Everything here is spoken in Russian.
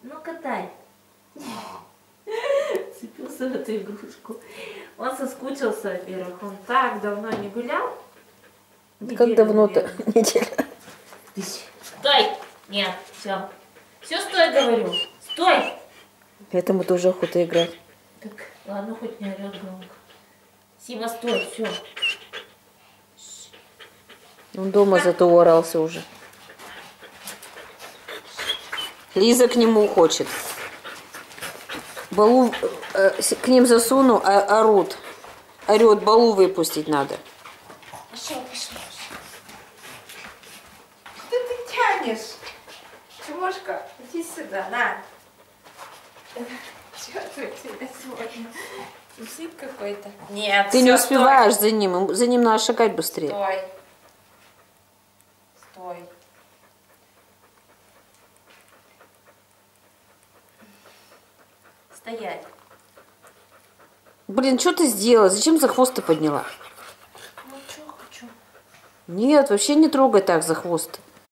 Ну, катай. Цепился в эту игрушку. Он соскучился, во-первых. Он так давно не гулял. Как давно-то? Неделя. Стой! Нет, все. Все, стой, говорю. Стой! Этому тоже охота играть. Так, ладно, хоть не орет громко. Сима, стой, все. Он дома зато уорался уже. Лиза к нему хочет. Балу к ним засуну, а орут. Орет, Балу выпустить надо. Пошел, пошел. Что ты тянешь? Тимошка, иди сюда, на. Что ты у тебя сегодня? Язык какой-то. Нет, Ты всё, не успеваешь за ним. За ним надо шагать быстрее. Стой. Стой. Стоять. Блин, что ты сделала? Зачем за хвост ты подняла? Ну, что хочу. Нет, вообще не трогай так за хвост.